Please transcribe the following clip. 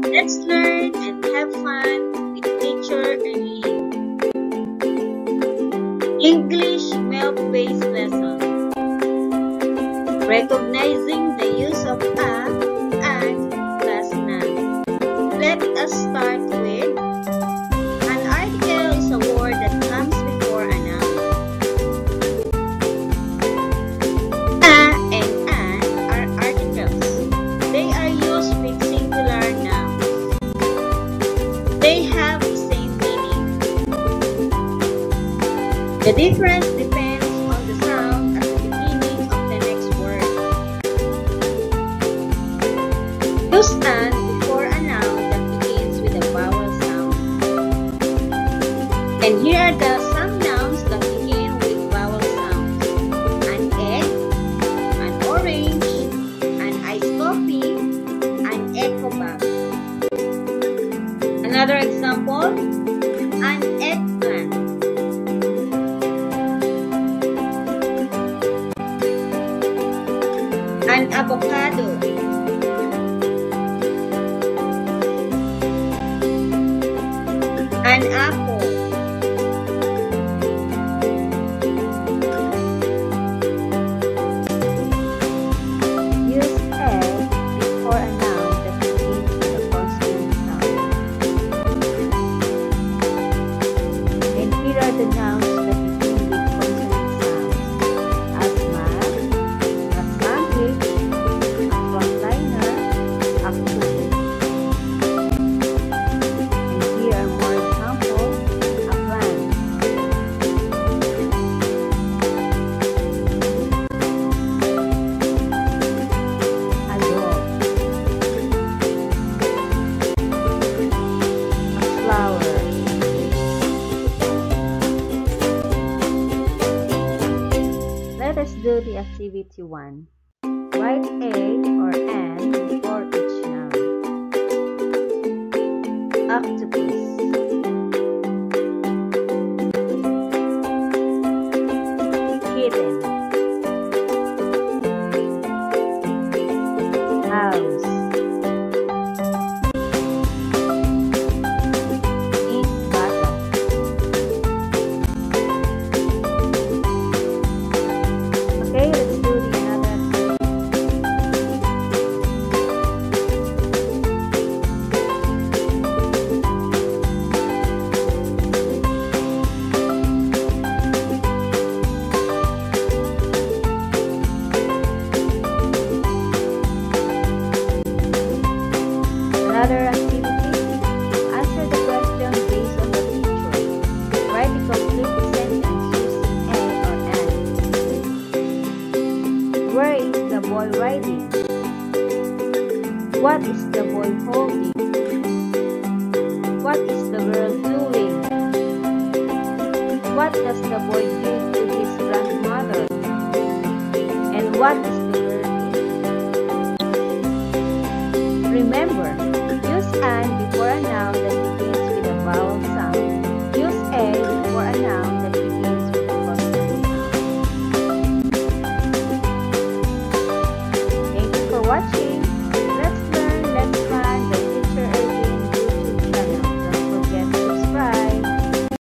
Let's learn and have fun with teacher Eileen. English milk-based lesson. Recognizing the use of a and plus nan. Let us start with an article is a word that comes before a noun. A and an are articles. They are used with singular nouns. They have the same meaning. The difference depends on the sound at the beginning of the next word. Use an before a noun that begins with a vowel sound. And here are some nouns that begin with vowel sounds. An egg, an orange, an iced coffee, an echo bag. Another example, an eggplant. An avocado. An apple. Use egg before a noun that begins with a consonant sound. And here are the nouns that begin with consonant sounds. Asthma, a sandwich, a frontliner, a cookie. And here are more examples. A plant. A dog. A flower. Let us do the activity 1. Write a or an before each noun. Octopus. Kitten. House. Ink bottle. Okay, let's do the another activity. Another activity, answer the question based on the picture. Write the complete sentence using a or an. Where is the boy riding? What is the boy holding? What is the girl doing? What does the boy give to his grandmother? And what is